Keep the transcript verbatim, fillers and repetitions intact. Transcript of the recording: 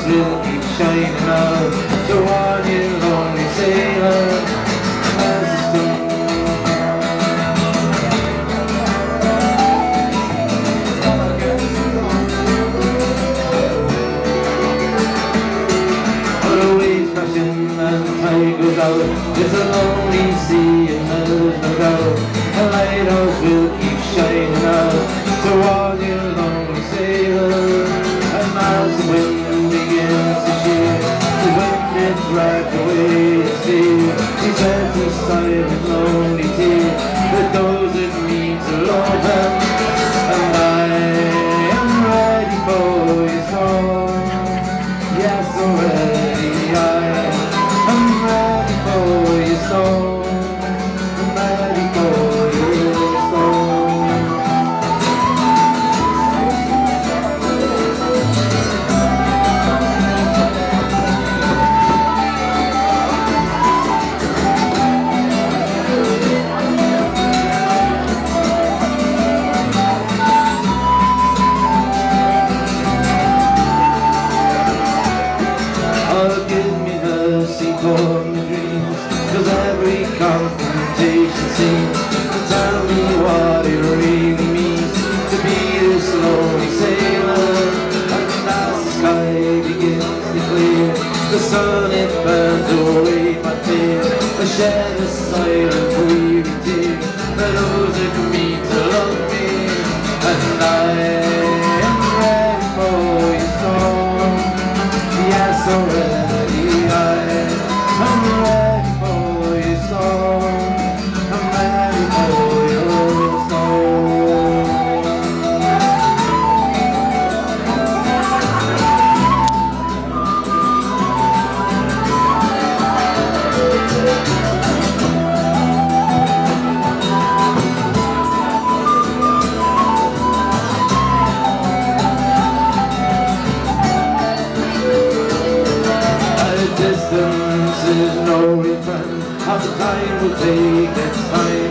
will keep shining out. So on you lonely sailor, as the stone. The waves crashing and the tide goes out. It's a lonely sea and there's no doubt. A lighthouse will keep shining out. So on you lonely sailor. And as the wind begins to shear, the wind is dragged away to sea. He says a silent lonely tear that goes with me to love him. And I am ready for your song. Yes, already I am ready for your song. I'm ready for your song. For my dreams, cause every confrontation seems to tell me what it really means to be this lonely sailor. And as the sky begins to clear, the sun it burns away my fear. I shed a silent weary tear that owes it me to love me. And I am ready for your song. Yes, already I am. I'm ready for your song. I'm ready for your song. At a distance is no real friend. How the time will take its time.